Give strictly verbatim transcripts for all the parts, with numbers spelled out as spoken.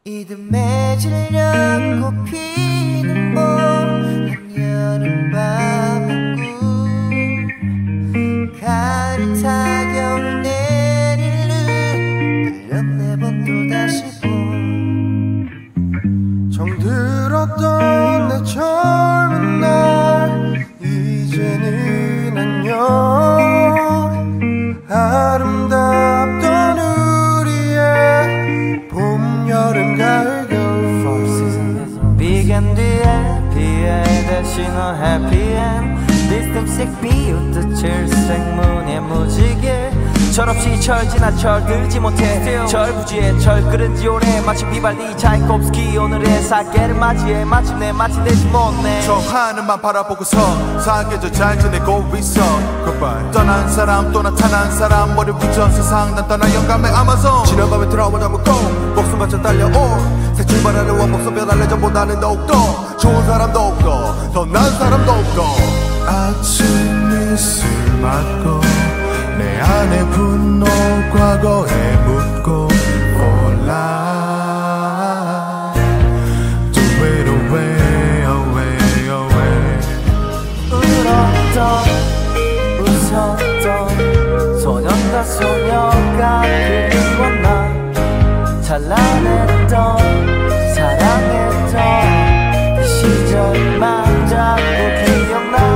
이듬해 질량 꽃피는 봄 한여름밤의 꿈 가을 타격 내릴 늘 일 년 네 번 또다시 봄 정들었던 내 젊은 날 이제는 안녕 아름답던 우리의 봄 여름 가을 겨울 비간 뒤에 비에 대신 너 해피엔 디스템식 비웃듯 칠색무늬 무지개 철없이 철 지나 철 들지 못해 철부지에 철 끓은 지 오래 마치 비발디 차이콥스키 오늘의 사계를 맞이해 마침내 마치내지 못내 저 하늘만 바라보고서 사계절 잘 지내고 있어 Goodbye. 떠난 사람 또 나타난 사람 머리 붙여 세상 난 떠난 영감의 아마존 지난 밤에 트라우마 담고 목숨 바쳐 달려올 새 출발하는 원목선 변할 예전보다는 더욱더 좋은 사람도 없고 더 나은 사람도 없고 아침에 술 맞고 내 안에 분노 과거에 묻고 For life Do it away, away, away 울었던 웃었던 소년과 소녀가 그리워 난 찬란했던 사랑했던 그 시절만 자꾸 기억나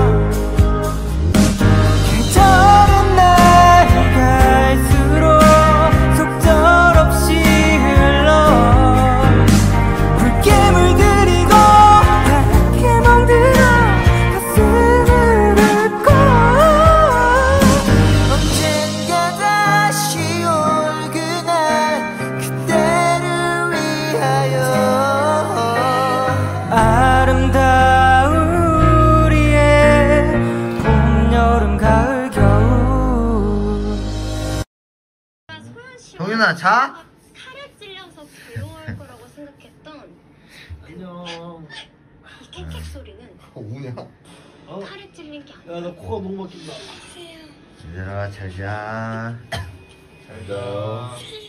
동윤아 자? 살에 찔려서 괴로워할 거라고 생각했던 안녕. 이 캑캑 소리는 어, 우냐? 어? 살에 찔린 게 아니야. 야, 나 코가 너무 막힌다. 세요. 얘들아 잘자 잘자